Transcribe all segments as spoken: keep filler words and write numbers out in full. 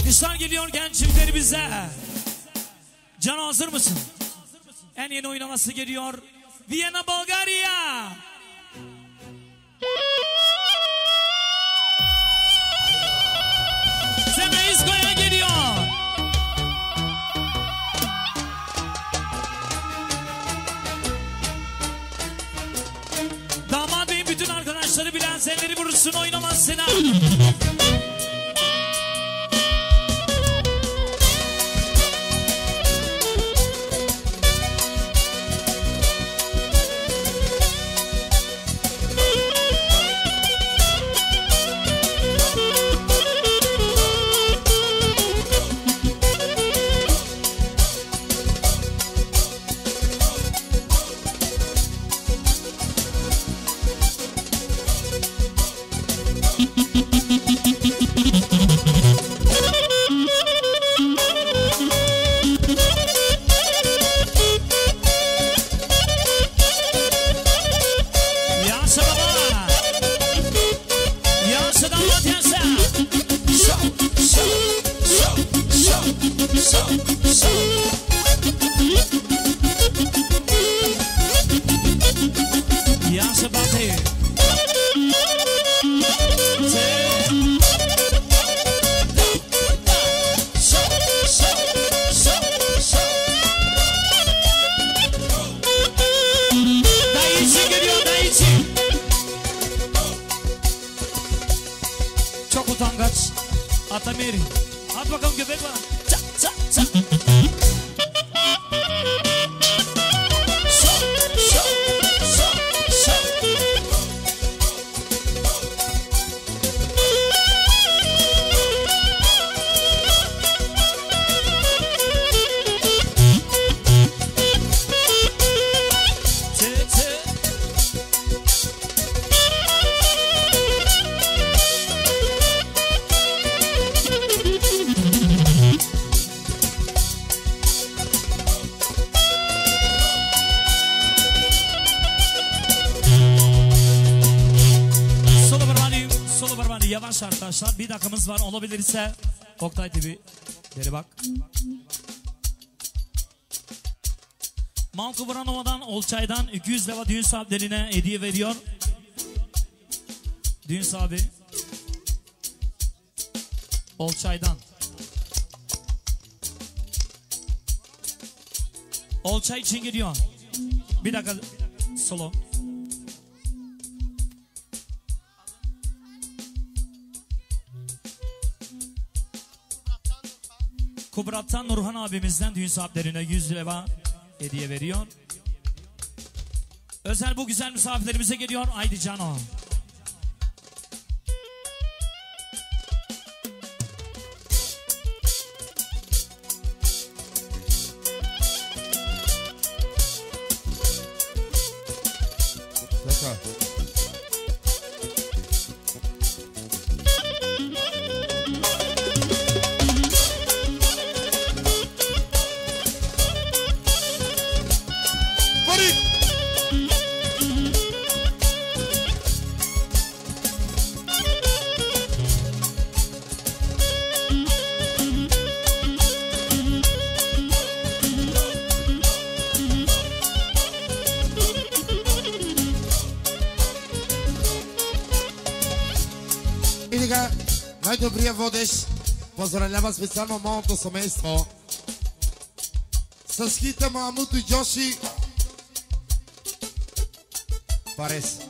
Alkışlar geliyor genç çiftlerimize. Can hazır mısın? En yeni oynaması geliyor. Viyana, Bulgarya. Semeisko'ya geliyor. Damat Bey'in bütün arkadaşları bilen senleri vurursun oynamasına. Atamiri. At bakalım göbek bana. Çak çak çak. Şok şok şok şok. Çe çe. Yavaş arkadaşlar, bir dakikamız var, olabilirse Oktay T V geri bak. Malko Vranova'dan, Olçay'dan iki yüz lira düğün sahiplerine hediye veriyor. Düğün sahibi Olçay'dan. Olçay için gidiyor. Bir dakika solo. Kubrat'tan Nurhan abimizden düğün sahiplerine yüz lira hediye veriyor. Özel bu güzel misafirlerimize geliyor. Haydi Cano. Най-добрия водещ поздравлява специално моето семейство с хита Мамуто и Джоши Парес.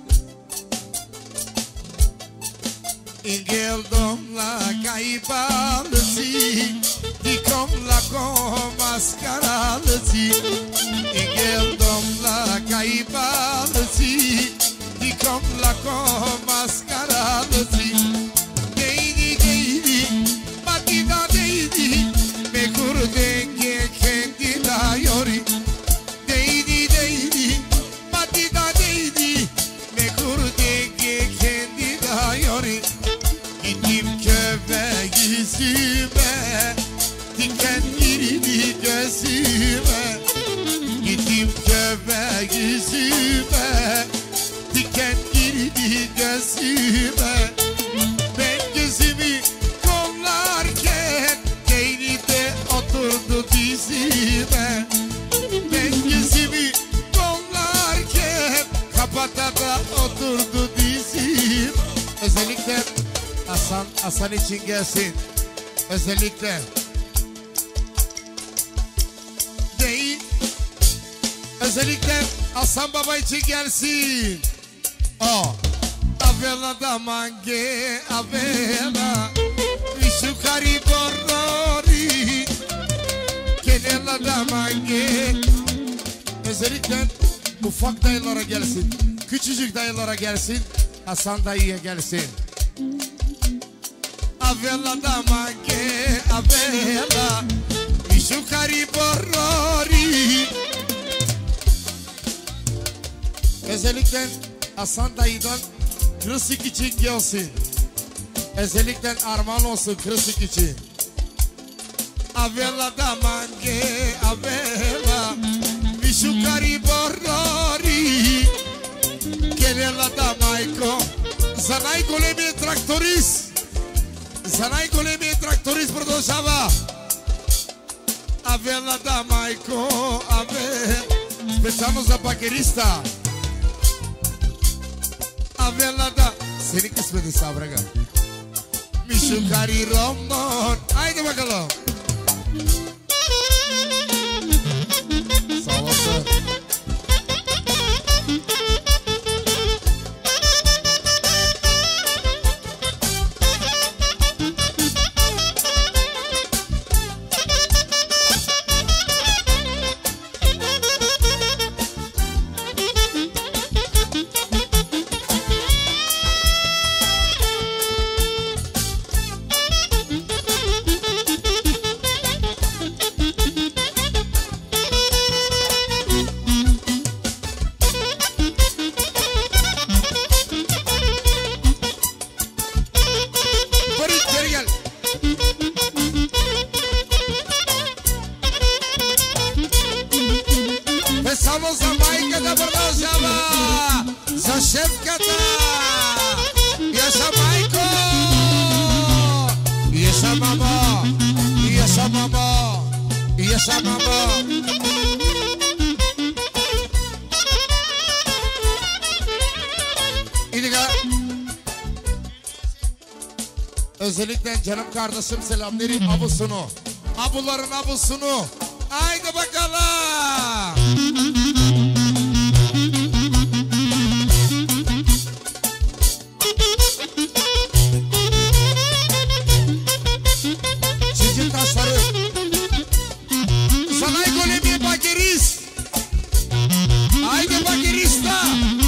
Ingel-dom la caibalăzi, Dicom la comascaralăzi. Ingel-dom la caibalăzi, Dicom la comascaralăzi. Deidi, deidi, batida deidi, me curdenge kendida yori. Deidi, deidi, batida deidi, me curdenge kendida yori. Gittim köpek yüzüme, diken girdi gözüme. Gittim köpek yüzüme, diken girdi gözüme. Ben gözümü kollarken Özellikle Hasan, Hasan için gelsin. Özellikle değil. Özellikle Hasan Baba için gelsin. O Avela da mange avela Vishu kari borori Kenela da mange. Özellikle ufak dayılara gelsin. Küçücük dayılara gelsin. Hasan dayıya gelsin. Avela da mange avela Vishu kari borori. Özellikle Hasan dayıdan Kırısık için gelsin. Özellikle armağan olsun Kırısık için. Avela da mange avela Vishu kari borori Kenela da maiko. Zanai golemi traktorist. Zanai golemi traktorist produsava. Avela da maiko avela. Specialno za bagerista. Avela da. Senin kısmeti Sabraga. Vishu kari romon. Haydi bakalım. Sağ olasın. Özellikle canım kardeşim selamları abusunu. Abuların abusunu. Haydi bakalım. Çizim taşları. Zanay golemi bagerist. Haydi bagerista.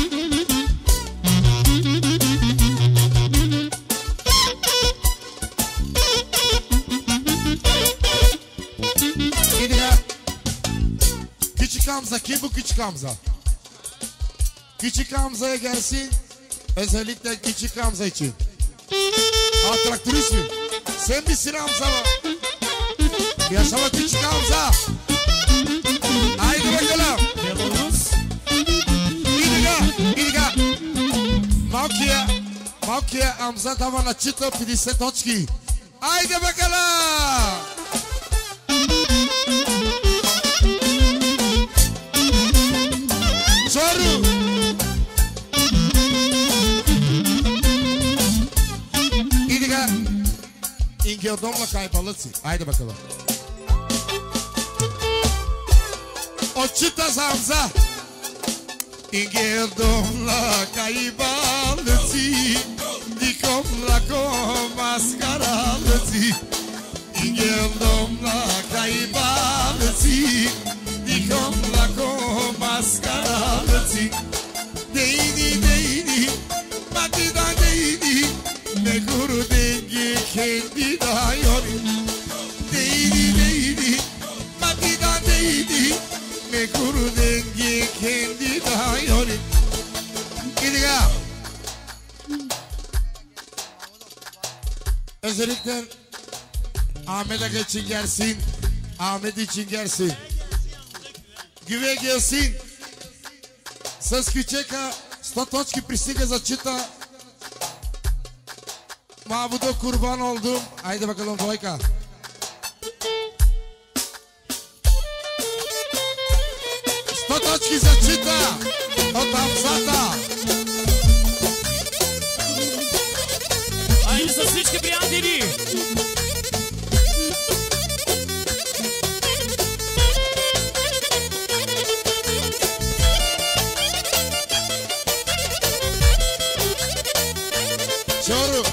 Hamza, kim bu küçük Hamza? Küçük Hamza'ya gelsin. Özellikle küçük Hamza için. Ha, traktörist mi? Sen misin Hamza mı? Yaşama küçük Hamza. Haydi bakalım. İdiga, İdiga. Malkiye, Malkiye Hamza davana çıtı pidise toçki. Haydi bakalım. Soru. İdiga. İngildomla kaybalısı. Haydi bakalım. O çıta Hamza. İngildomla kaybalısı. Dikomla komaskaralısı. İngildomla kaybalısı. Dikomla komaskaralısı. Değdi değdi. Batida değdi. Ne kuru dengi kendi dayor. Değdi değdi. Batida değdi. Ne kuru dengi kendi dayor. Gidiga. Özellikle Ahmet'e için gelsin. Ahmet için gelsin. Güve gelsin. С Кючека сто точки пристига за чита. Mahmut'a kurban oldum. Haydi bakalım Boyka. сто точки за чита. От Хамзата. всички приятели. Чоро.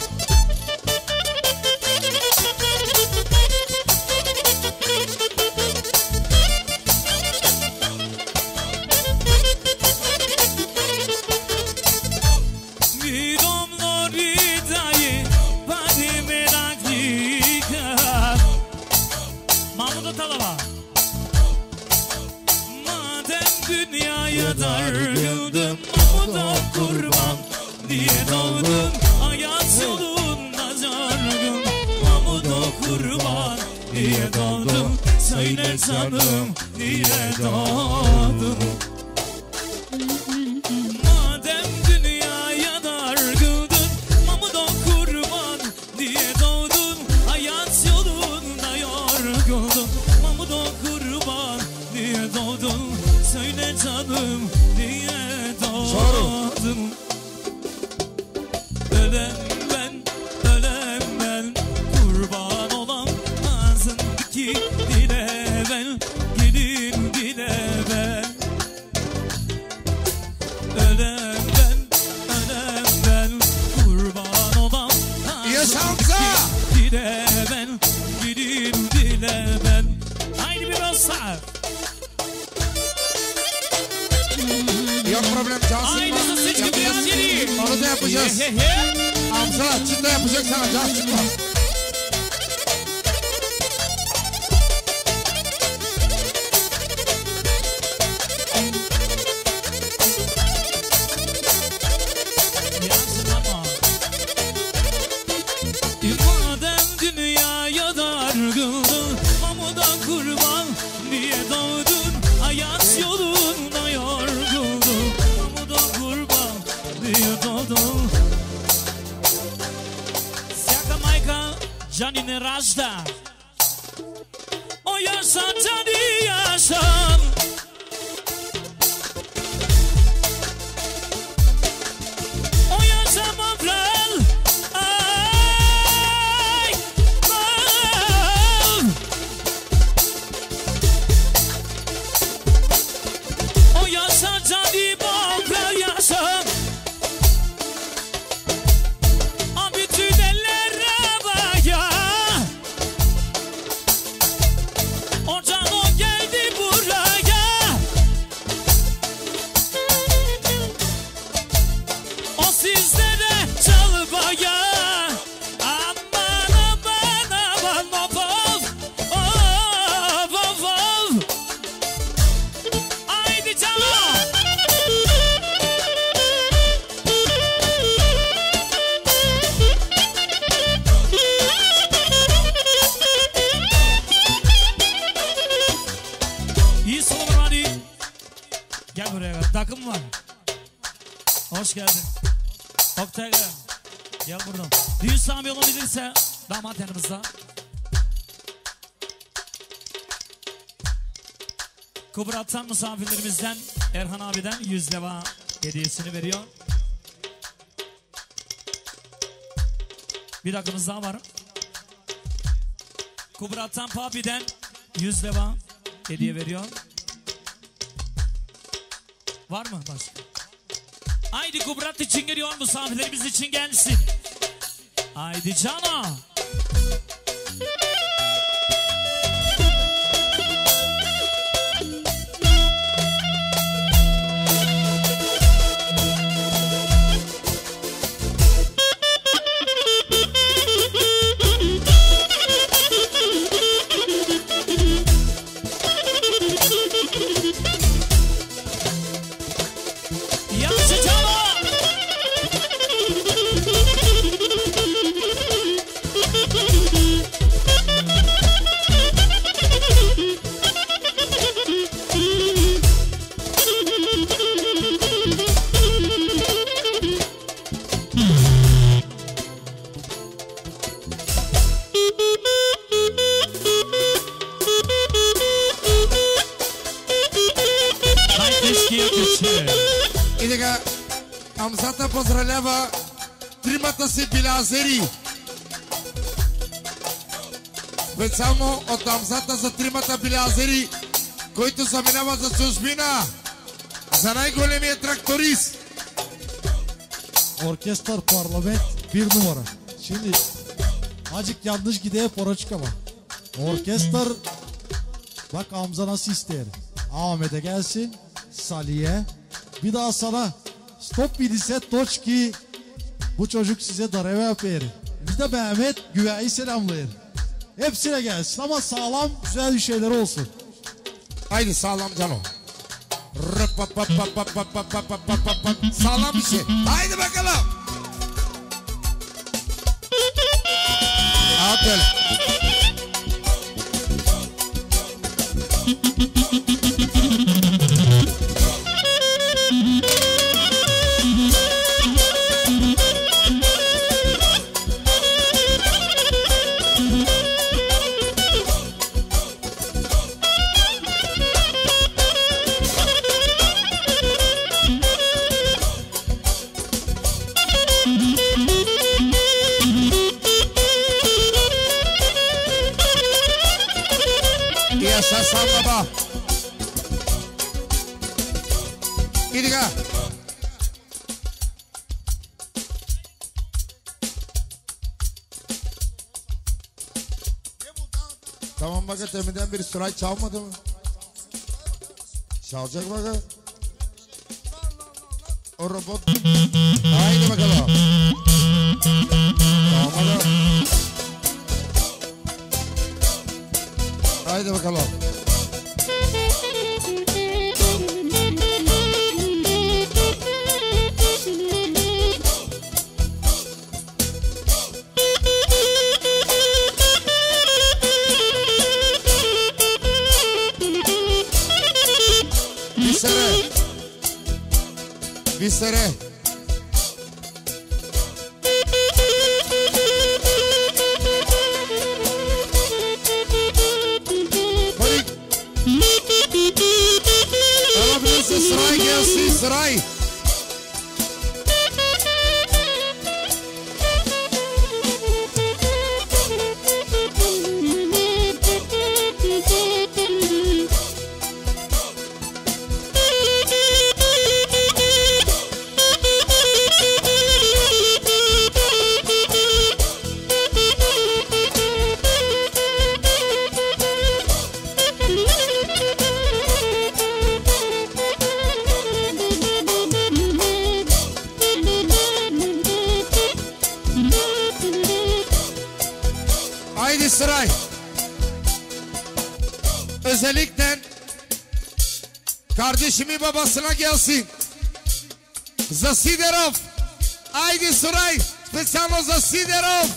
Dargındım Mahmut'a kurban diye doğdum. Hayat yolunda zargın Mahmut'a kurban diye doğdum. Söyle canım diye doğdum. Madem dünyaya dargıldın Mahmut'a kurban diye doğdun. Hayat yolunda yorguldun Mahmut'a kurban diye doğdun. Söyle canım diye doğdum. Ölen ben, ölen ben, kurban olan ağzındaki dile ben, gelin dile ben. Ölen ben, ölen ben, kurban olan ağzındaki dile ben, gelin dile ben. Haydi bir olsa. Yok problem Cansın. Aynısı seçki biraz yeri. Onu da yapacağız. Hamza çitle yapacak sana Cansın. Madem dünyaya dargıldın Mahmut'a kurban diye doğdun. Hayat yolunda yorguldun Mahmut'a kurban diye doğdun. Всяка майка Джани не ражда. О, yaşa Джани yaşa. O yaşa Mafral. Ay, Mafral. O yaşa Джани Mafral yaşa. Abi bütün ellere baya. O can o geldi buraya. O sizlere çalbaya. Aman aman aman of of of of of. Haydi canım. İyi solur hadi. Gel buraya. Takım var. Hoş geldin. Oktay gel. Gel buradan. Düğün sahibi olabilirse damat yanımızda. Kubrat'tan misafirlerimizden Erhan abiden yüz leva hediyesini veriyor. Bir dakikamız daha var. Kubrat'tan Papi'den yüz leva hediye veriyor. Var mı başka? Haydi Kubrat için geliyor, misafirlerimiz için gelsin. Haydi cana. Yansın cana. И така, Амзата поздравлява тримата си билязери. Специално от Амзата за тримата билязери, които заминават за чужбина. За най-големия тракторист. Orkestrar parlament bir numara. Şimdi acık yanlış gideye para çıkama. Orkestrar bak Hamza nasıl ister. Ahmet'e gelsin. Salih'e. Bir daha sana stop bilise Toçki. Bu çocuk size dareve yapar. Bir de Mehmet Güveyi selamlayır. Hepsine gelsin ama sağlam güzel bir şeyler olsun. Haydi sağlam cano. Sağlam bir şey. Haydi bakalım. Aferin. Yaşa sallama. Gidin ha. Tamam bak teminden bir süray çalmadı mı? Çalacak bak. O robot. Haydi bakalım. Tamam bakalım. Haydi bakalım. Bir sene. Bir sene. Sıray gelsin sıray. Haydi sıray. Özellikle kardeşimin babasına gelsin. Zasiderov. Haydi sıray. Specijalno Zasiderov.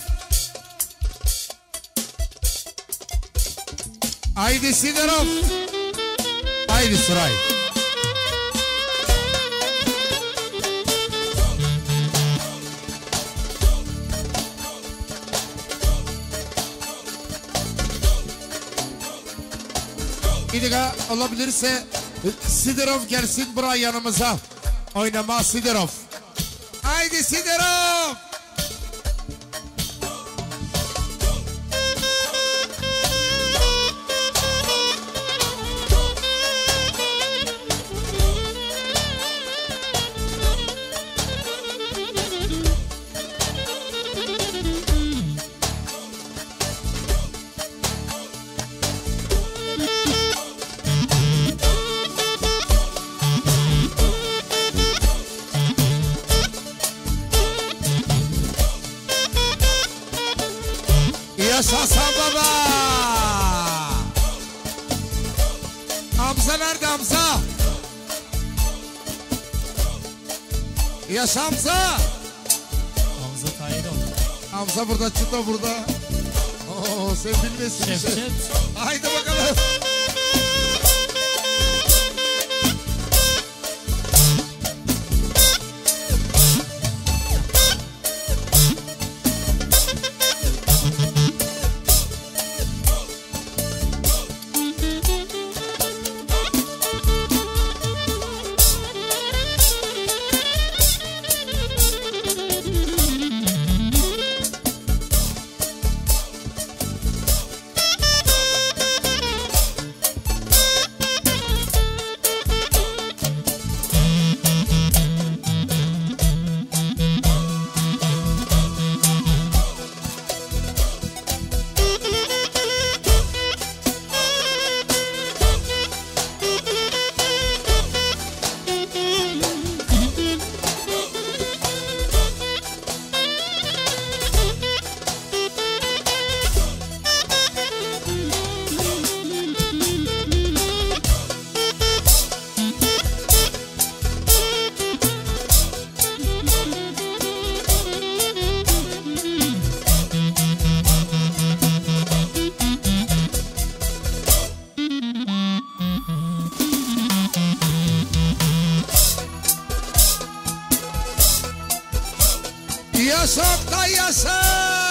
Haydi Siderov. Haydi sıray. İdiga olabilirse Siderov gelsin buraya yanımıza. Oynama Siderov. Haydi Siderov. Yaşasın baba. Hamza nerede Hamza? Yaşa Hamza. Hamza Tayyidov. Hamza burada, Çıta burada. Oo, sen bilmesin. Şevket. Haydi bakalım. Yaşa!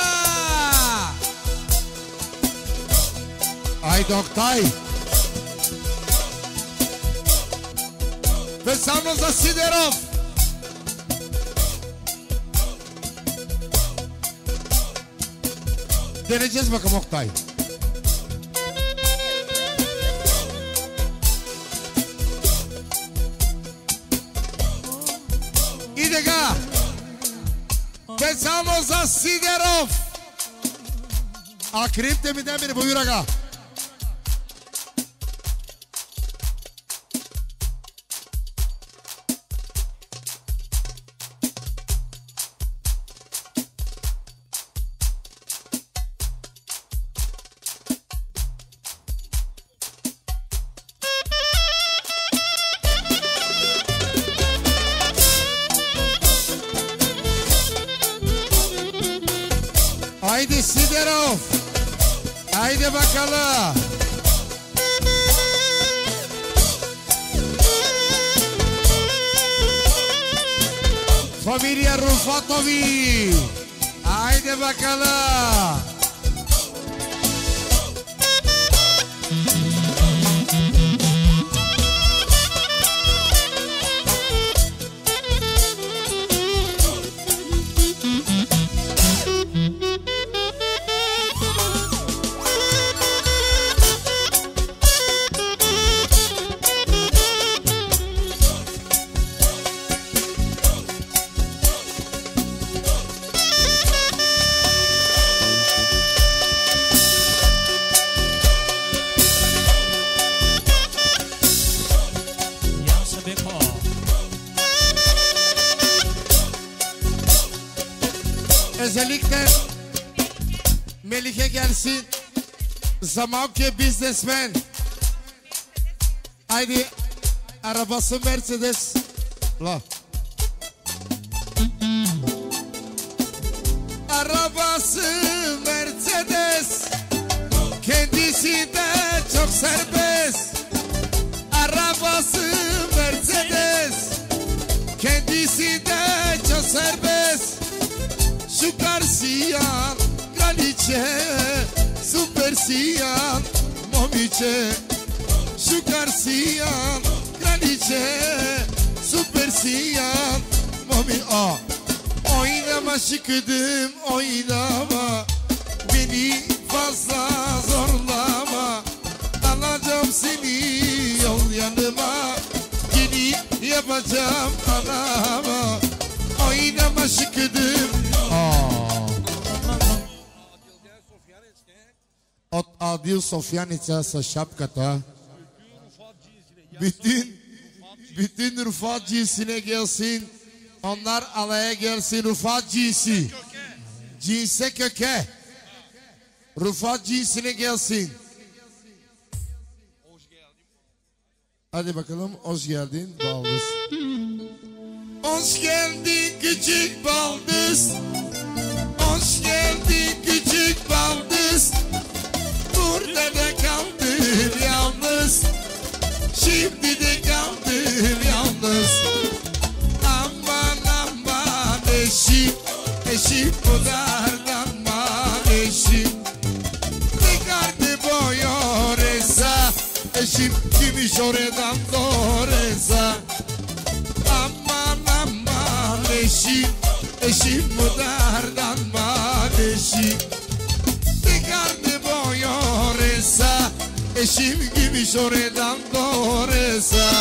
Haydi Oktay. Ve Sanoza Siderov. Deneyeceğiz bakalım Oktay. İdega. Ve Sanoza Siderov. Akrip deminden beri buyur aga. Haydi Siderov. Haydi bakalım. Familia Rufatovi. Haydi bakalım. Özellikle Melike gelsin. Zamanki businessman. Haydi arabası Mercedes. La. Arabası Mercedes. Kendisi de çok serbest. Arabası Mercedes. Kendisi de çok serbest. Şu karşıyan kraliçe, süpersiyan momiçe. Şu karşıyan kraliçe, süpersiyan momi. Aa, oynama şıkıdım oynama, beni fazla zorlama. Alacağım seni yol yanıma, yeni yapacağım anama. Oynama şıkıdım. От Adil Sofyanice sa şapkata. Bütün bütün Rufat cinsine gelsin. Onlar alaya gelsin Rufat cinsi. Cinse köke. Rufat cinsine gelsin. Hadi bakalım, hoş geldin Baldız. Hoş geldin küçük Baldız. Hoş geldin küçük Baldız. Burada da kaldım yalnız. Şimdi de kaldım yalnız. Aman aman eşim, eşim bu dardanman eşim. Ne karnı boyor esa, eşim kimmiş oradan doğresa. Aman aman eşim, eşim bu dardanman eşim. Ne karnı boyor esa, eşim kimmiş oradan doğresa.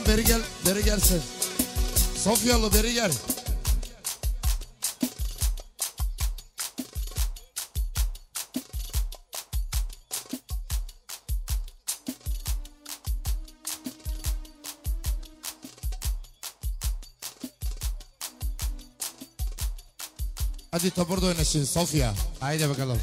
beri gel, beri gelsin. Sofyalı beri gel. Hadi topur da oynasın Sofya. Haydi bakalım.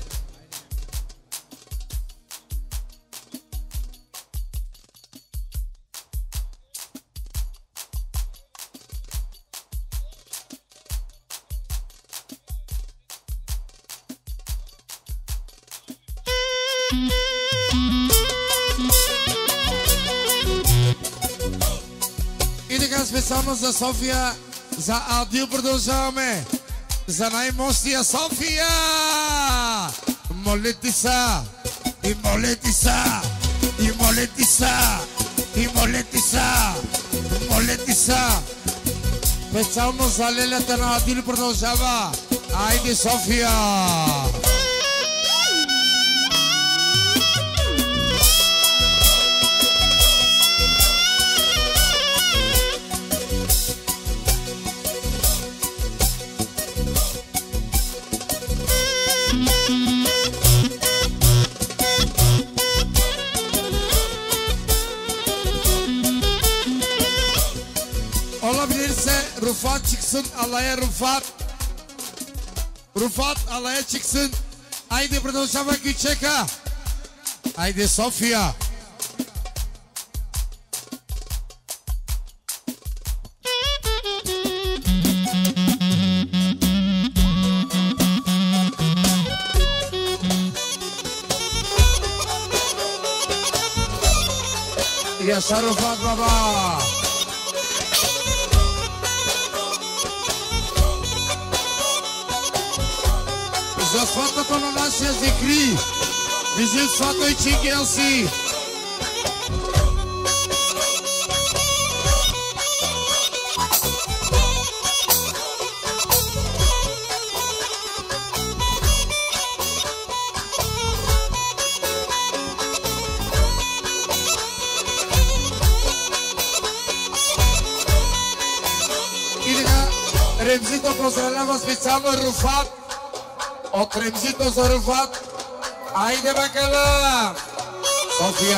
I така специално за София, за Адил продължаваме. За най-мощния София! Молете са! И молете са! И молете са! И молете са! Молете са! Специално за лелята на Адил продължава. Айде София! Olabilirse Rufat çıksın alaya Rufat. Rufat alaya çıksın. Haydi продължава Küçeka. Haydi Sofya. Yaşa Rufat baba. За сватата на нашия Зикри, виждам свата и Чингелси. И така, Ремзито поздравлява специално Руфат. От Ремзито за Руфат. Айде бакала! София!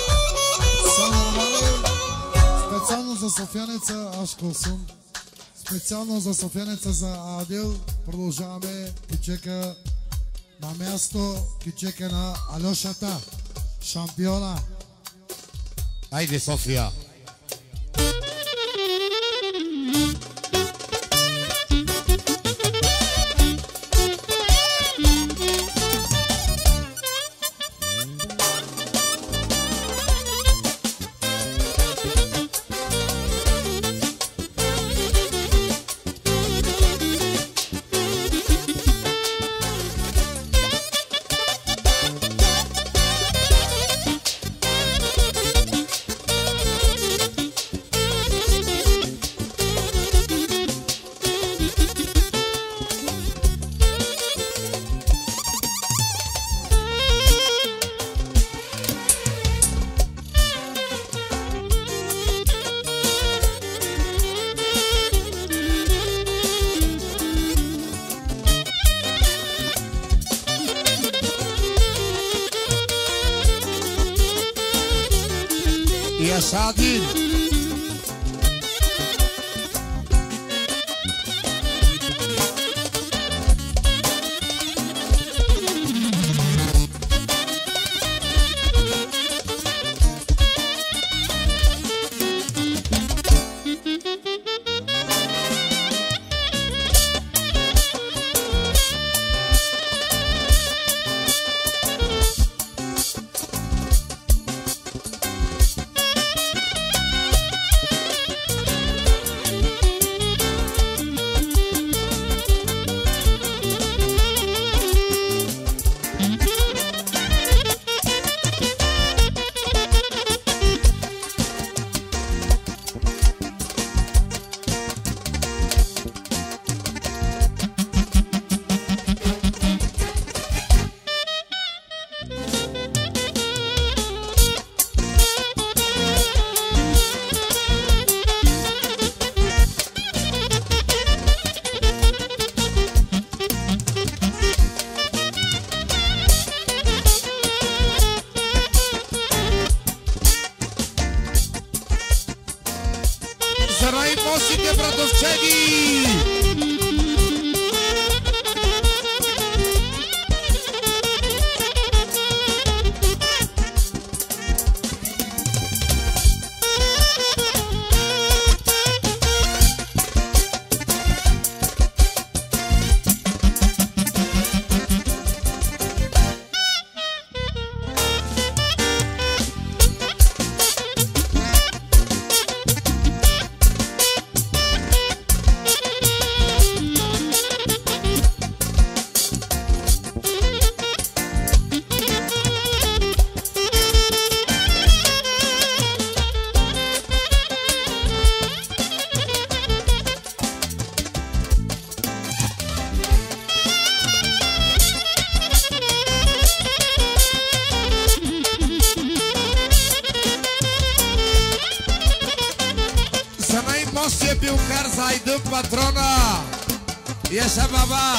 Специално за Софиянеца Ашколсун. Специално за Софиянеца за Адил. Продължаваме Кичека на място. Кичека на Алешата. Шампиона. Айде София! Yaşa Adil. Shaggy. Patrona, e essa babá.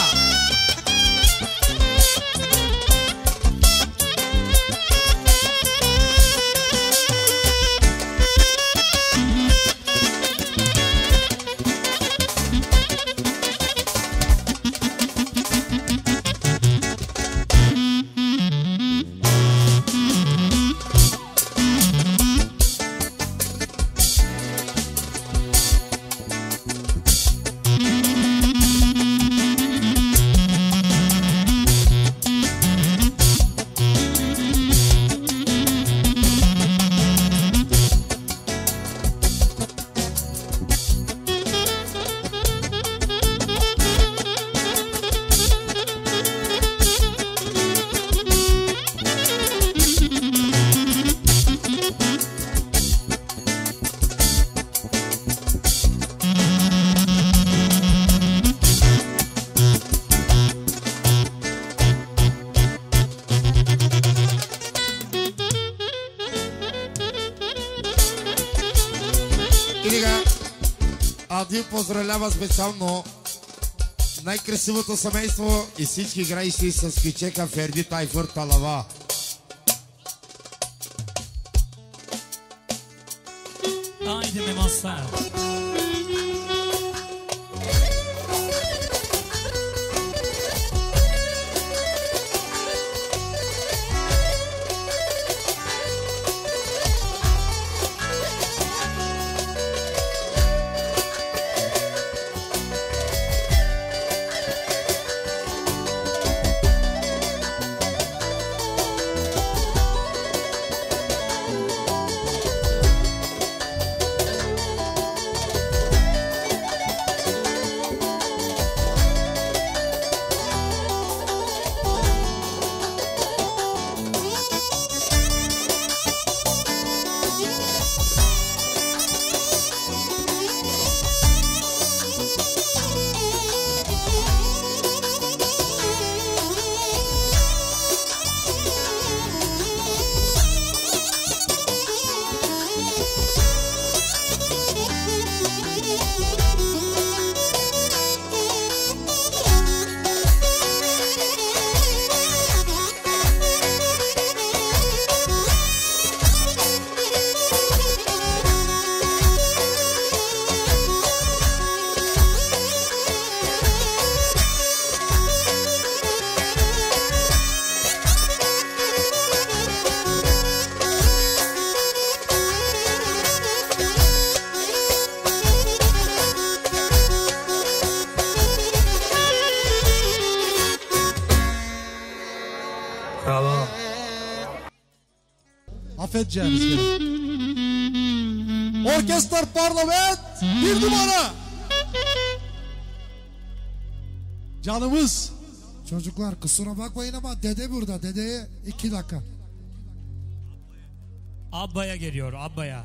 Адил поздравлява специално най-красивото семейство и всички играещи с Кючека Ферди Тайфур Талава. Haydi mi Mazhar? Affedeceğiniz beni. Orkestrar Parlament bir numara. Canımız. Çocuklar kusura bakmayın ama dede burada. Dedeye iki dakika. Abba'ya geliyor, Abba'ya.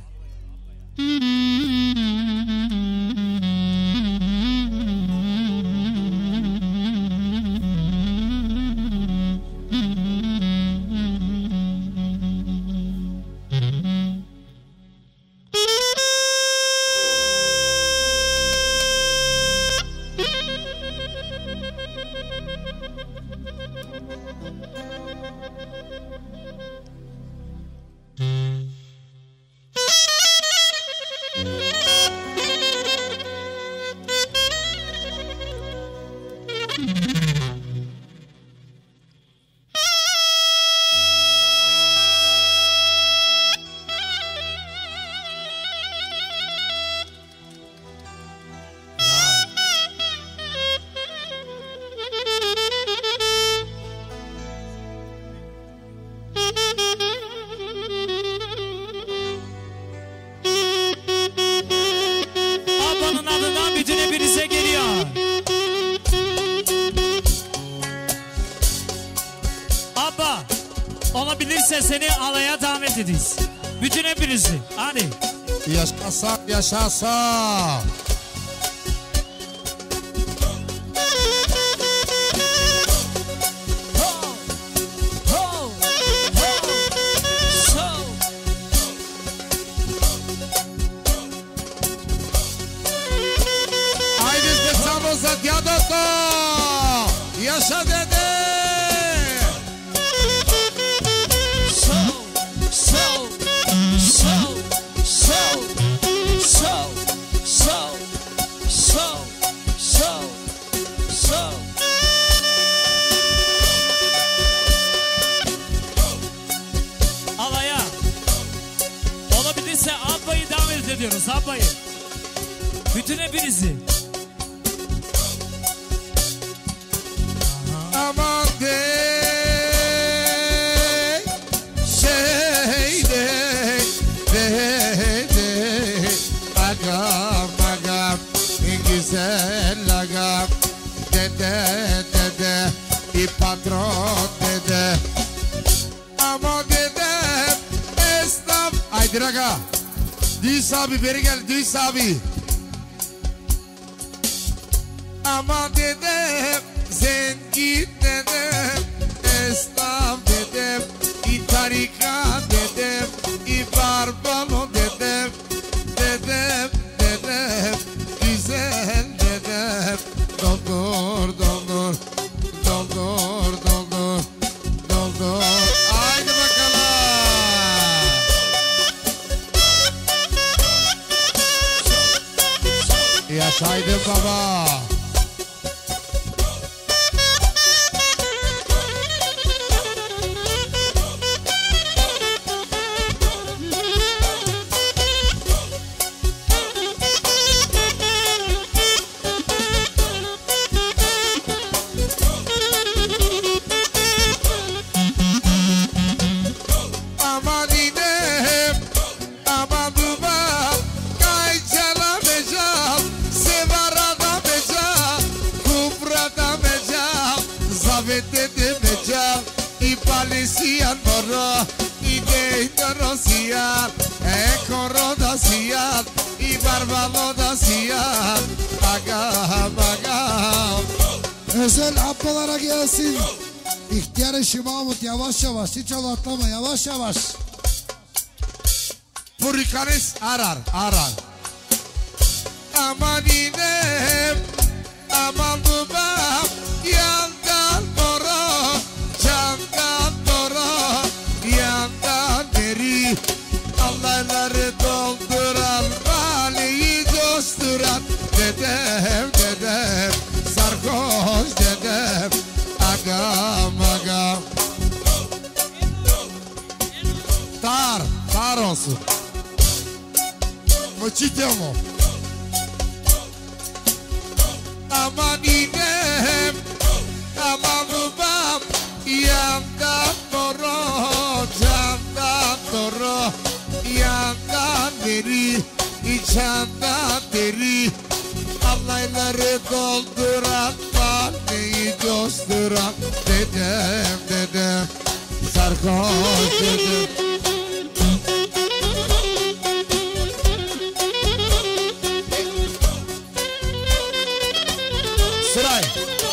olabilirse seni alaya davet ederiz. Bütün hepinizi. Hadi. Yaşasın, yaşasın. Haydi spesamos Santiago. Yaşa dede. Alaya olabilirse ablayı davet ediyoruz, ablayı. Bütün hepinizi. Aman de şey de de de agam agam güzel agam dede dede bir patron dede ama dede esnaf haydi raga Düğüs abi beri gel Düğüs abi ama dedem zengin dedem esnaf dedem İtarika dedem İbarbalo dedem dedem dedem güzel dedem doldur doldur doldur doldur doldur haydi bakalım yaşaydın baba. Sian moro i de rosian e coroda sian i barbalo da sian agam agam Özel ablalara gelsin. İhtiyar eşi Mahmut yavaş yavaş. Hiç atlama yavaş yavaş. Purikanes arar arar aman inem aman babam yandan moro candan moro yandan beri Allah'ları dolduran valiyi coşturan dedem dedem sarhoş dedem agam agam tar tar olsun Mochitemo aman inem aman babam yandan moro candan moro yandan beri içandan deri Allah'ları dolduran vallahi coşturan dedem dedem sarhoş dedem Sıray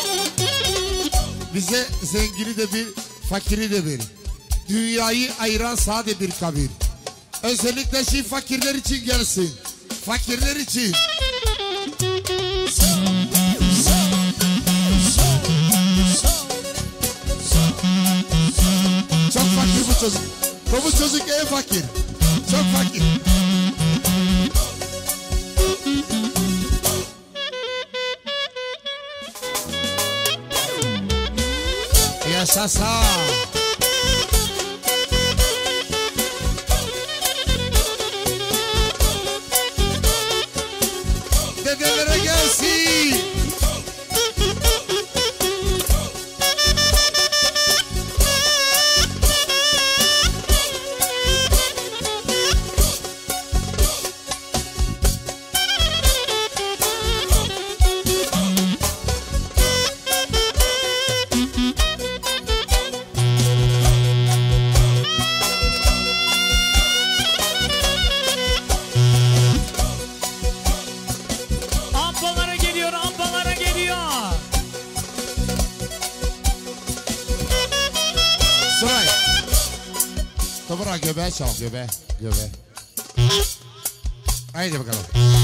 bize zengini de bir fakiri de bir dünyayı ayıran sade bir kabir özellikle şimdi fakirler için gelsin fakirler için çok fakir bu çocuk bu çocuk en fakir çok fakir yaşasın dedelere gelsin Dobra göbeğe çal göbeğe. Göbeğe. Haydi bakalım.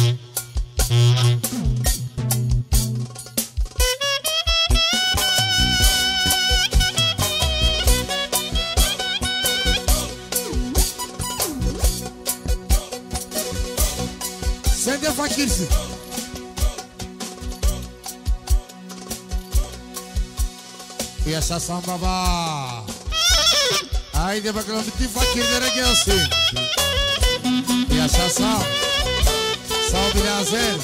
Sen de fakirsin. Yaşasın baba. Haydi bakalım bütün fakirlere gelsin. Yaşasın. Sağ ol Bilazer.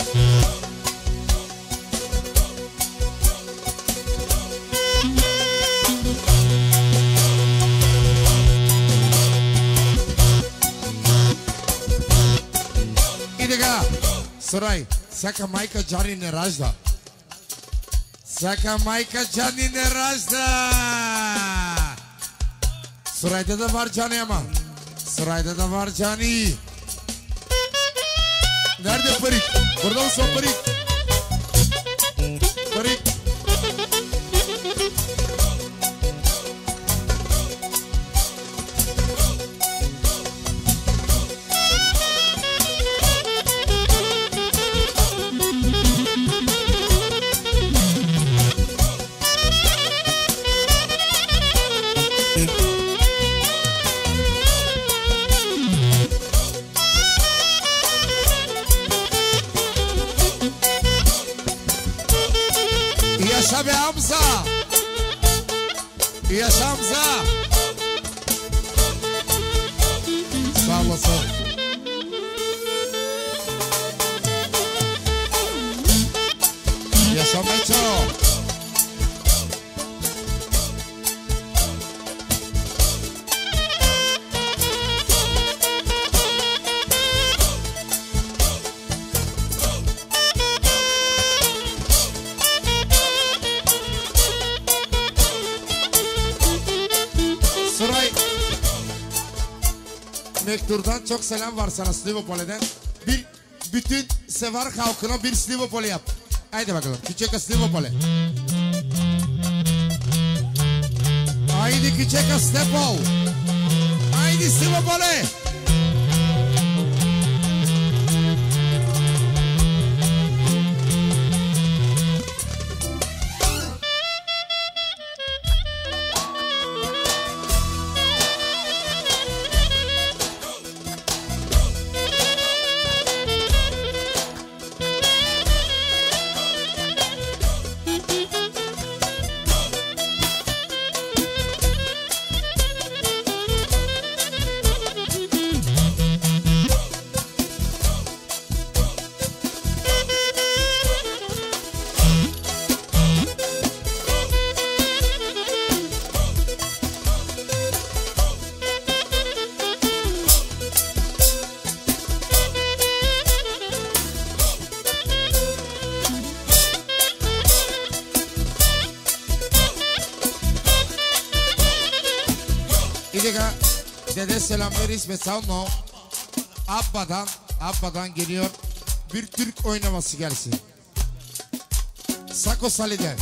Idega. Срай, всяка майка Джани не ражда. Всяка майка Джани не ражда. Sırayda da var Cani ama. Sırayda da var Cani. Nerede Parik? Burada mısın Parik? Parik. Yaşa be Hamza. Yaşa Hamza. Sağ olasın. Yaşa Meço. Mektur'dan çok selam var sana Slivopole'den. Bir bütün sevar halkına bir Slivopole yap. Haydi bakalım. Küçük Slivopole. Haydi küçük Stepol. Haydi Slivopole. İdega dede selamları İsmet Salno. Abba'dan Abba'dan geliyor. Bir Türk oynaması gelsin. Sako Sali'den.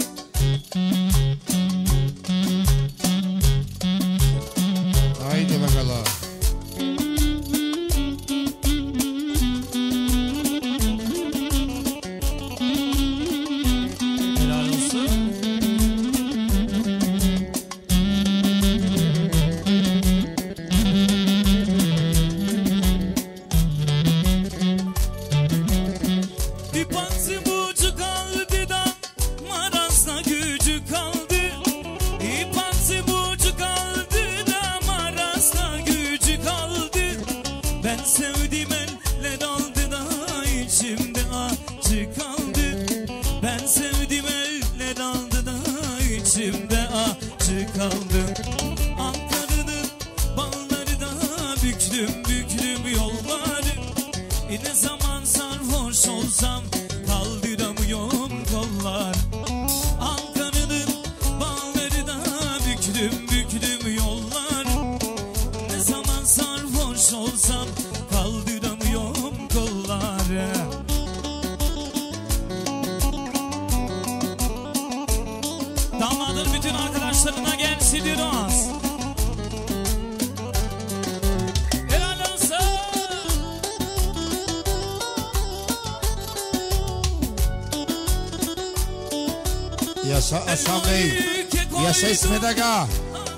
Haydi bakalım. Helal olsun. Ankara'nın bağları da büklüm büklüm yolları. Ne zaman sarhoş olsam kaldıramıyorum kollar. Ankara'nın bağları da büklüm büklüm yollar. Ne zaman sarhoş olsam kaldıramıyorum kollar. Damadın bütün arkadaşlarına gelsin diyoruz. Yaşa Hasan Bey. Yaşa İsmet Aga.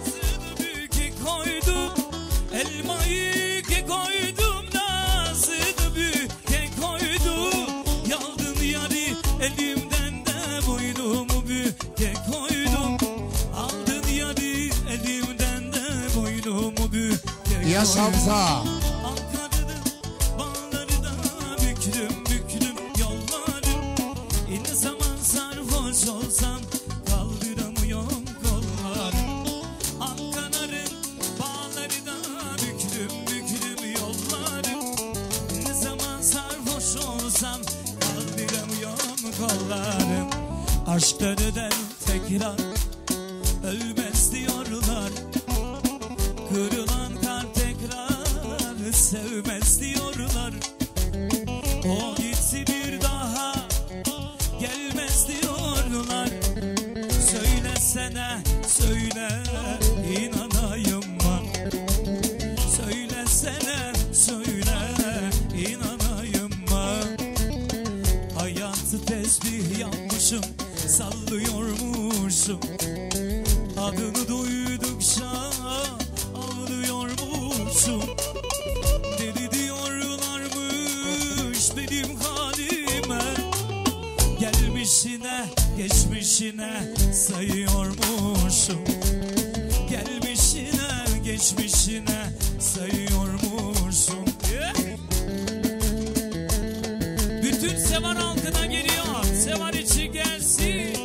Elmayı ke koydum, nazını büke koydum. Yaldın yari elimden de boynumu büke koydum. Aldın yari elimden de boynumu büke koydum. Yaşa Hamza. Ankara'da bağlarda büklüm büklüm yollarım. Ne zaman sarhoş olsam kaldıramıyorum kollarım. Ankara'nın bağlarında büklüm büklüm yollarım. Ne zaman sarhoş olsam kaldıramıyorum kollarım. Aşklarıdan tekrar ölmez diyorlar. Kırılan kalp tekrar sevmez diyorlar. O gitsi bir daha gelmez diyorlar. Söylesene söyle inanayım mı? Söylesene söyle inanayım mı? Hayatı tesbih yapmışım, sallıyormuşum. Adını duydukça ağlıyormuşum. Deli diyorlarmış benim halime. Gelmişine geçmişine sayıyormuşum. Gelmişine geçmişine sayıyormuşum. Yeah. Bütün Sevar halkına geliyor. Sevar içi gelsin.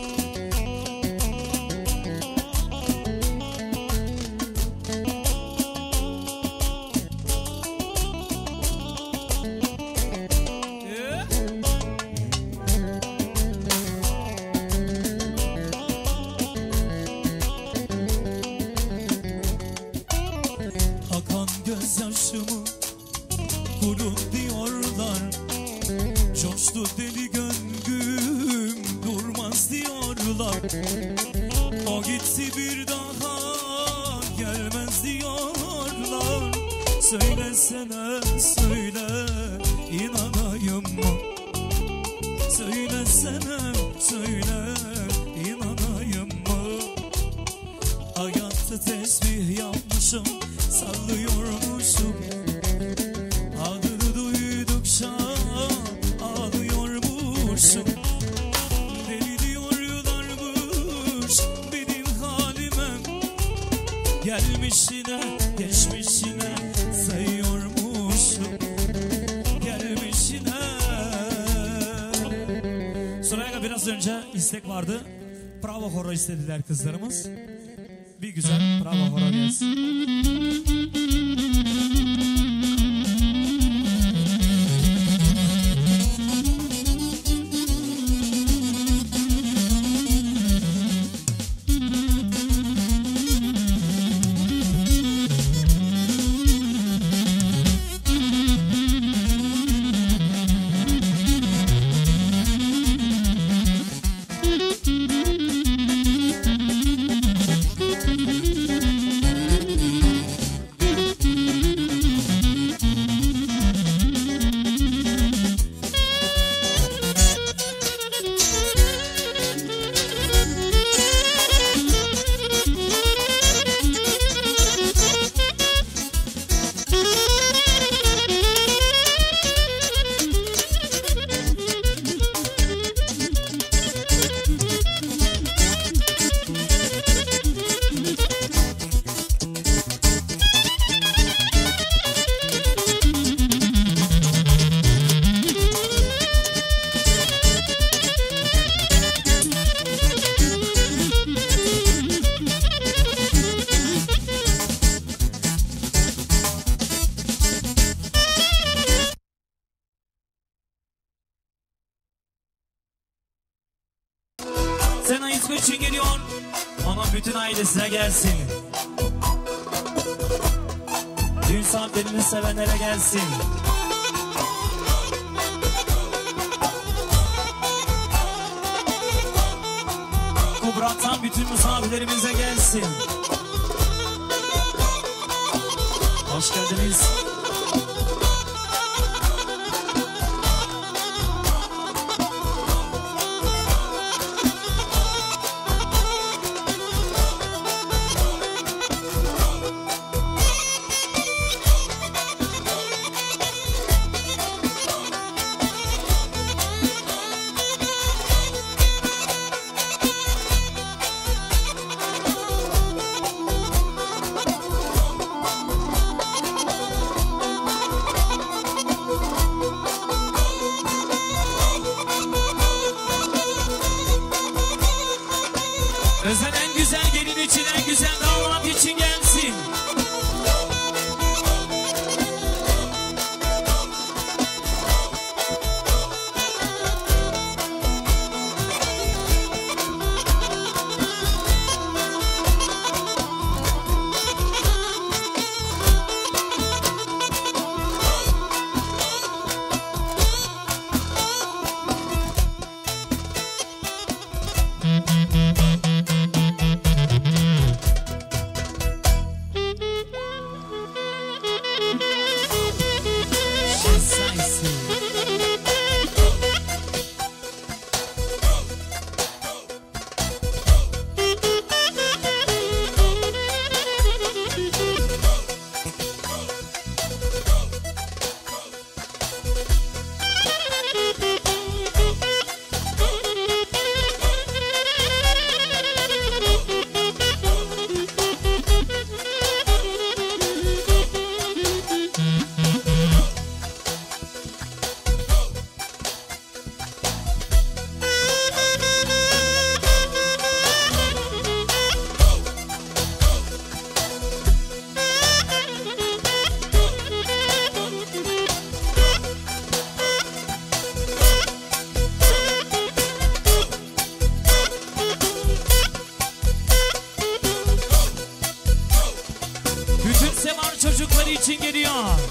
Akan gözyaşımı kurut diyorlar. Coştu deli gönlüm durmaz diyorlar. O gitti bir daha gelmez diyorlar. Söylesene söyle inanayım mı? Söylesene söyle inanayım mı? Hayatta tesbih yapmışım, sallıyormuşum. Adını duydukça ağlıyormuşum. Deli diyorlarmış benim halime. Gelmişine geçmişine sayıyormuşum. Gelmişine. Sıraya biraz önce istek vardı. Bravo horo istediler kızlarımız. Bir güzel bravo horo gelsin. Sena İsko için geliyor. Onun bütün ailesine gelsin. Düğün saatlerini sevenlere gelsin. Kubrat'tan bütün misafirlerimize gelsin. Hoş geldiniz. En güzel gelin için, en güzel damat için gelsin. Çocukları için geliyor.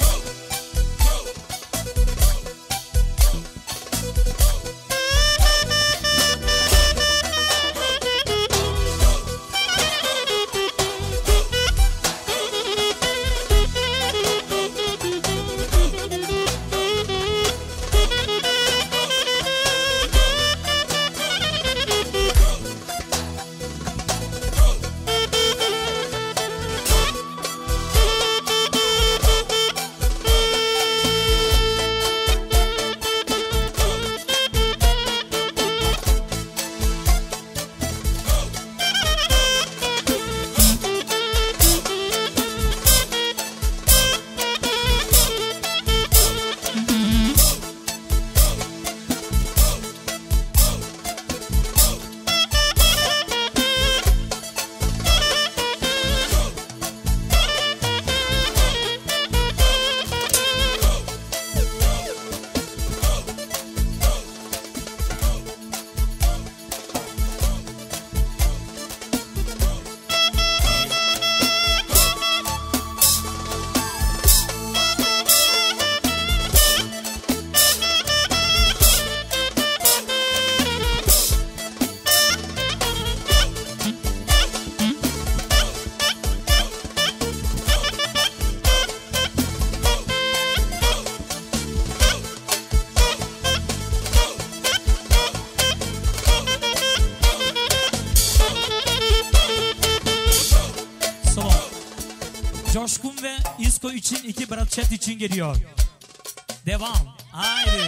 Coşkun ve İsko için, iki Bratçet için geliyor. Devam. Haydi.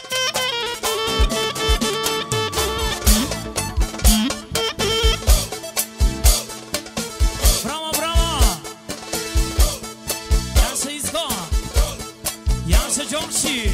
Bravo bravo. Yaşa İsko. Yaşa Coşi.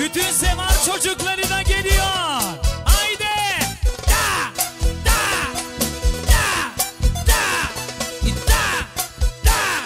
Bütün Sevar çocukları da geliyor. Haydi. Da, da, da, da, da, da.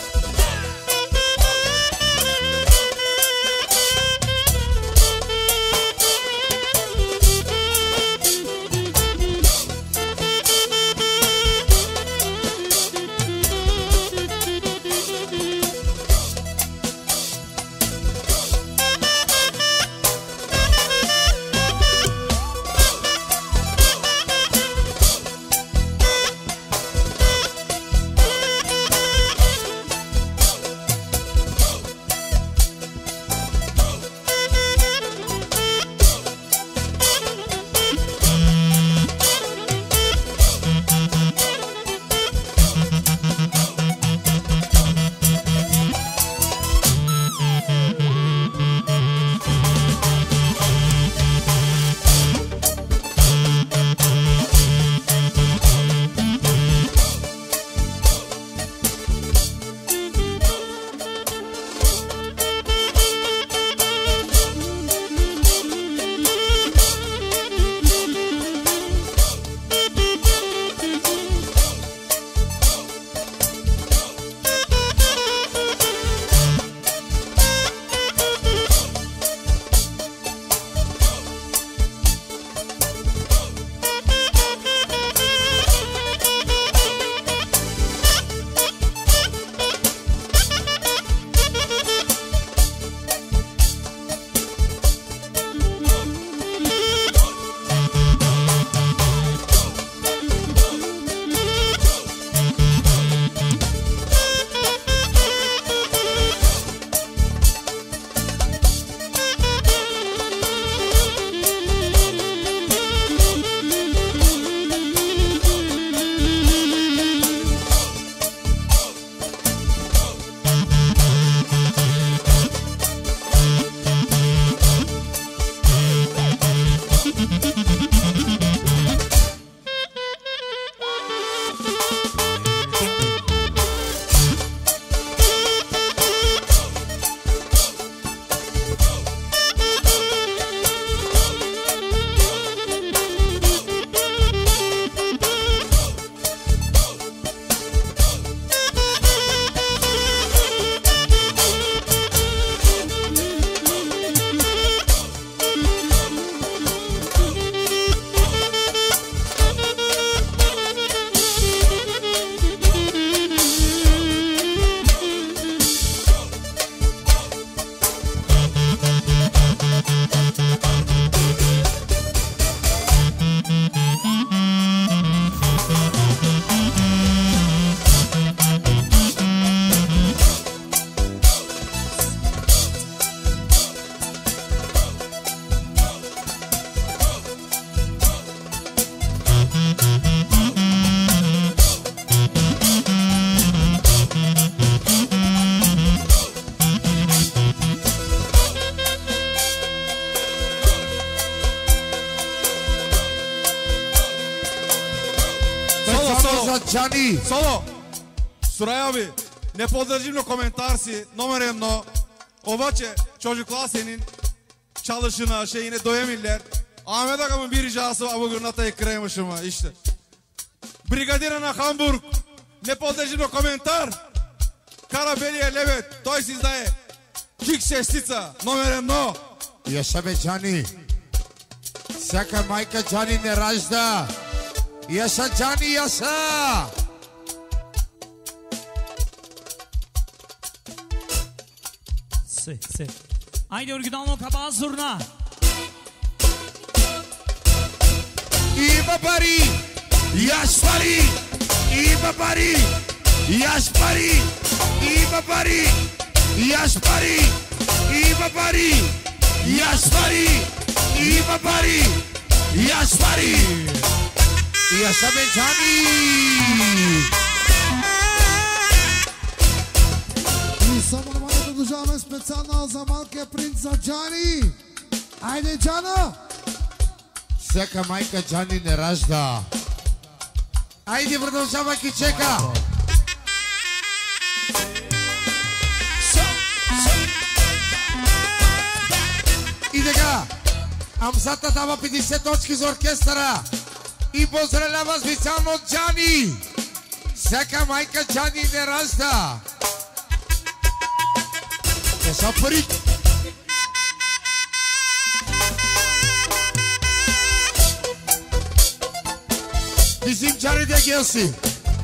Gianni. Solo, Suray abi, ne podržim na komentarsi, номер едно, ovaçe çocuklar senin çalışına, şeyine doyamiller. Ahmet Akam'ın bir ricası var bugün Natay'ı kıraymışım işte. Brigadira na Hamburg, ne podržim na komentar, Karabeliye Levet, той си знае, Кик шестица, номер едно. Yaşa be Gianni. Всяка майка Gianni не ражда. Yaşa Gianni, yaşa. Se, se. Haydi örgüdanlı kabağı zurna. Ima pari, yaş pari, ima pari, yaş pari, ima pari, yaş pari, ima pari, yaş pari, ima pari, yaş pari. Yaşa be Gianni. И само внимание продължаваме специално за малкия принц за Джани. Айде, Джана! Всяка майка Gianni не ражда. Айде, продължава кичека. И Амзата дава петдесет точки за оркестъра и поздравлява специално Джани. Всяка майка Джани не ражда. Те са пари. Bizim Джани de gelsin.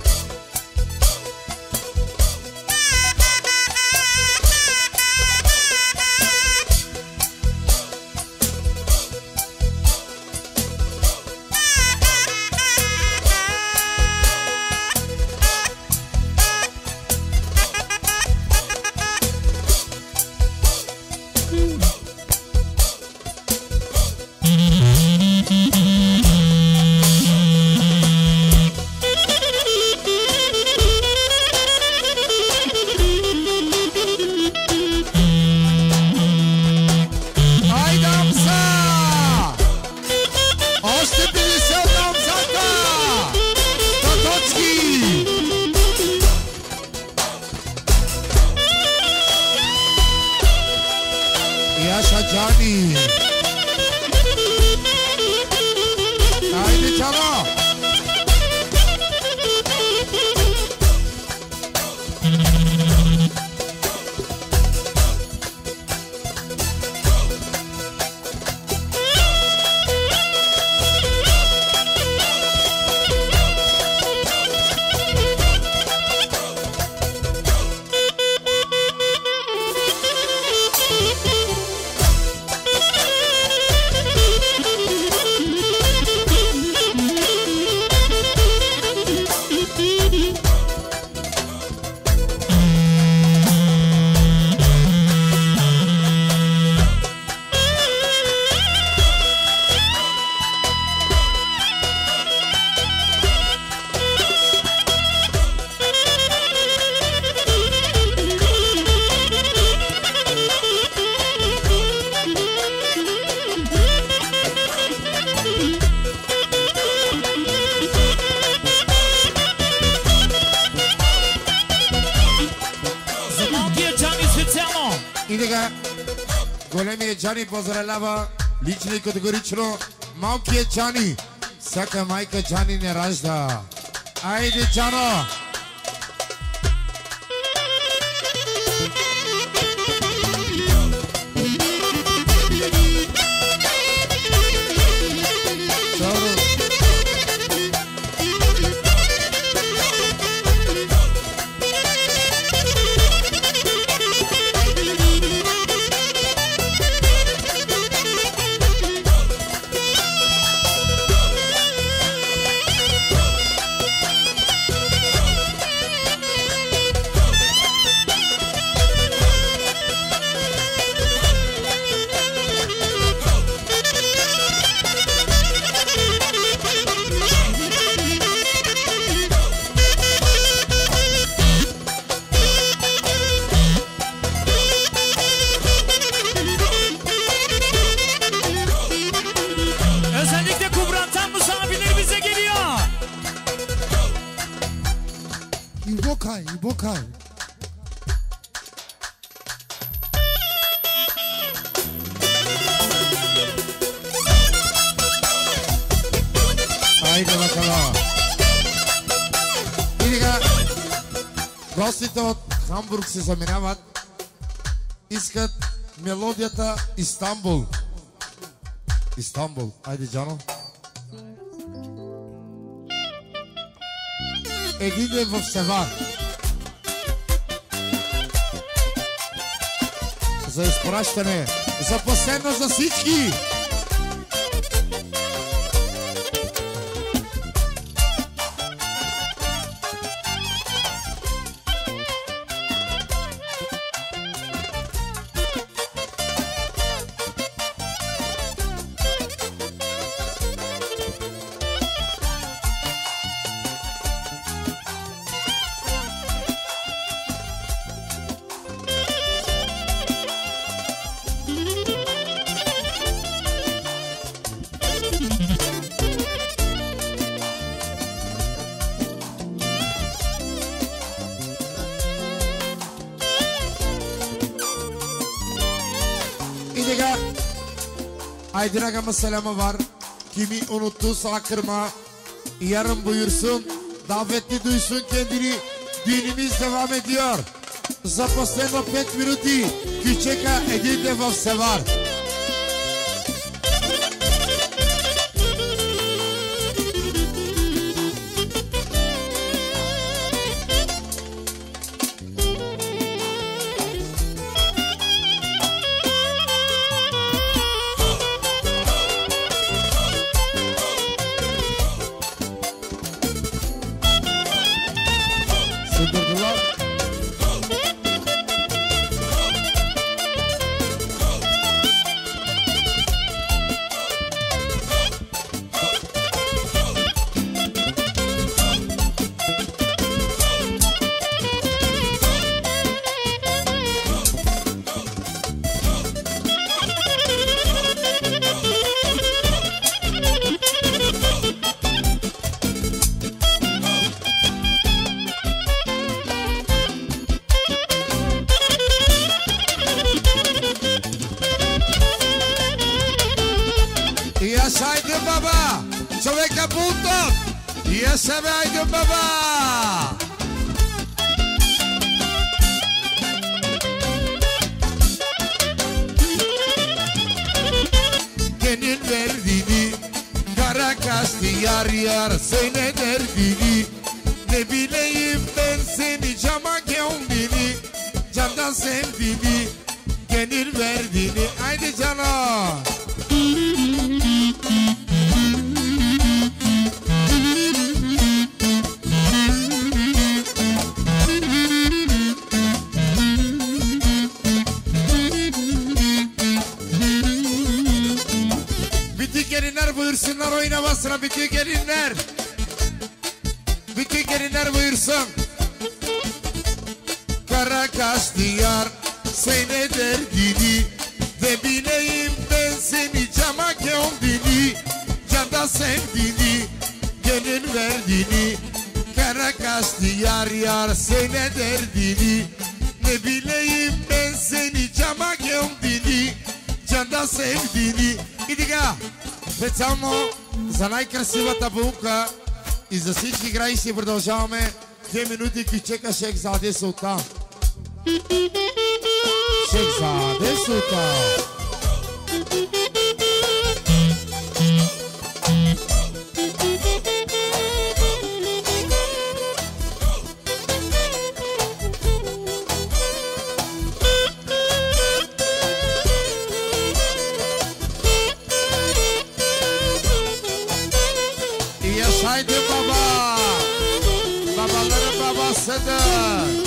Джани поздравлява лично и категорично малкият Джани. Всяка майка Джани не ражда. Айде, Джано! Гостите от Хамбург се заминават. Искат мелодията Истанбул. Истанбул. Айде, Джано. Един ден в Севар. За изпращане. За последно за всички. Aydın Agam'ın selamı var. Kimi unuttuysa kırma. Yarın buyursun. Davetli duysun kendini. Düğünümüz devam ediyor. Zapostemo pet minuti. Küçeka edin devam sevar. Yaşaydın baba, çoveka buldum. Yaşamaydın baba. Gönül verdiğini, kara kaşlı yar yar söyle derdini. Ne bileyim ben seni cama gömdüğünü, candan sevdiğini, gönül verdiğini. Haydi canım. Bütün gelinler buyursunlar oynamasına, bütün gelinler. Bütün gelinler buyursun. Kara kaşlı yar söyle derdini. Ve bileyim ben seni cama gömdüğünü, canda sevdiğini, gönül verdiğini. Kara kaşlı yar yar söyle derdini. Ne bileyim ben seni cama gömdüğünü, canda sevdiğini. Идига, специално за най-красивата булка и за всички граници продължаваме две минути Кючека Шехзаде Султан. Шехзаде Султан. Yaşaydı baba, babaların babasıdır.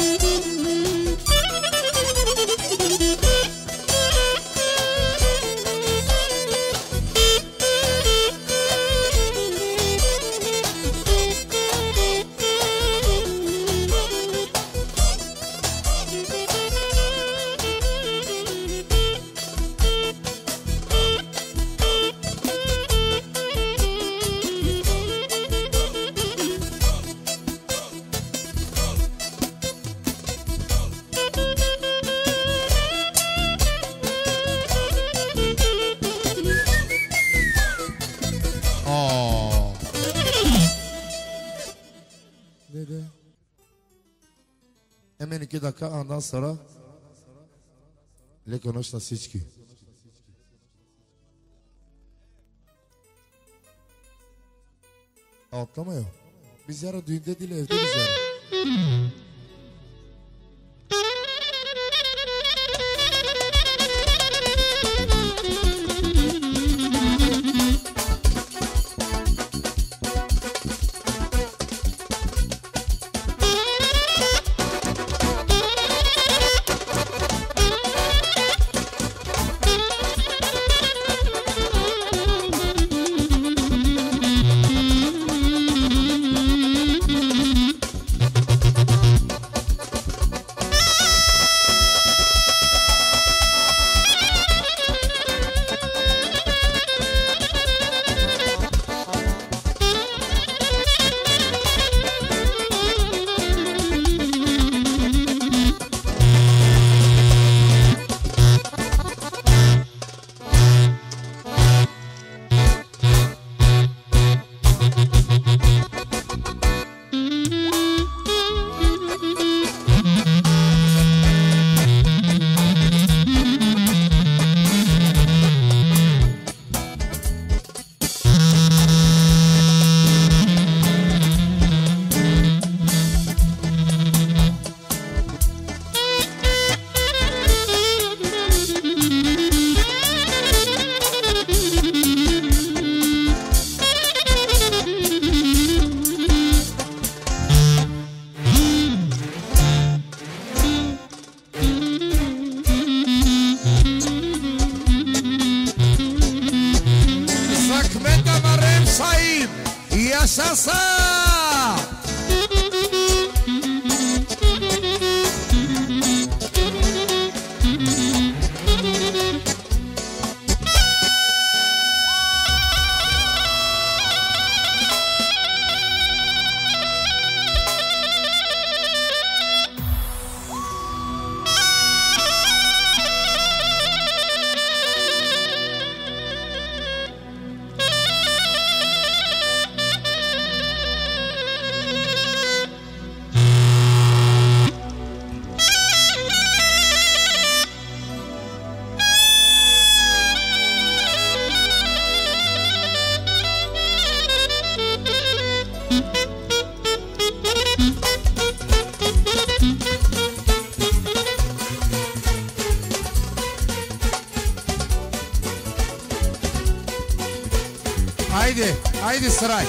Hemen iki dakika ondan sonra Leke noć na всички. Atlamıyor. Biz yarın düğünde değil evde biz yarın. Yaşasın. Haydi, haydi Sıray.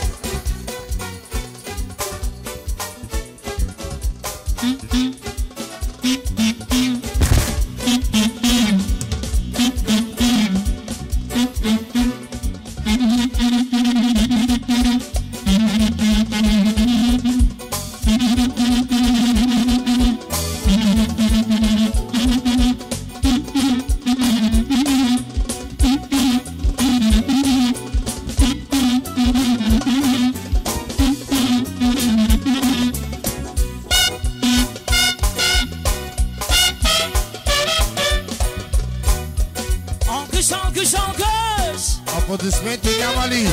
Alkış, alkış, alkış. Aplaudismente Yamali.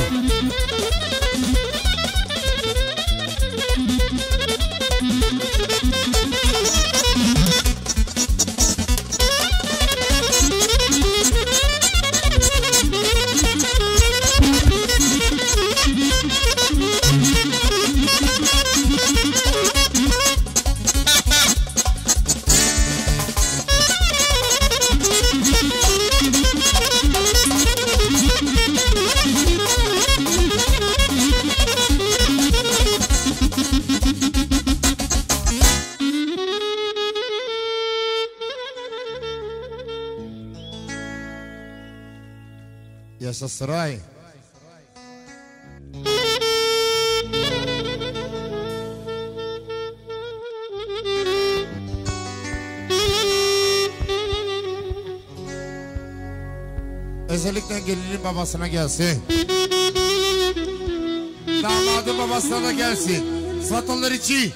Yaşa Sıray. Özellikle gelinin babasına gelsin. Damadın babasına da gelsin. Satılır içi.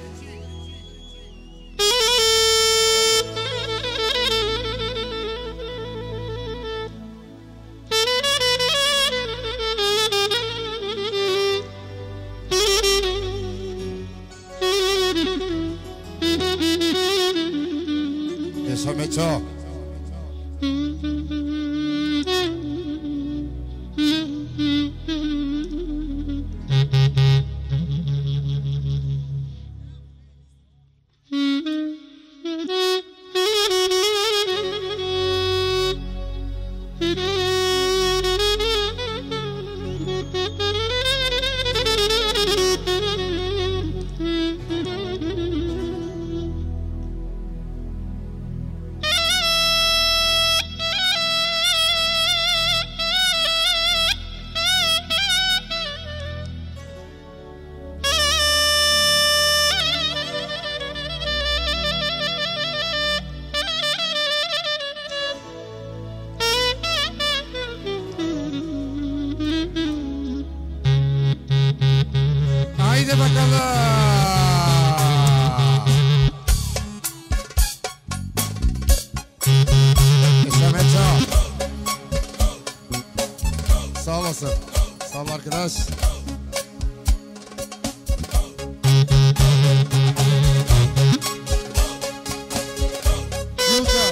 Yaşa Meço. Haydi bakalım. İşte Meço. Sağ olasın. Sağ ol arkadaş. Yılca.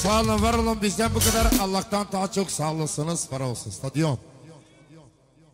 Sağ olun, var olun, bizden bu kadar. Allah'tan daha çok sağ olasınız, para olsun. Stadyon.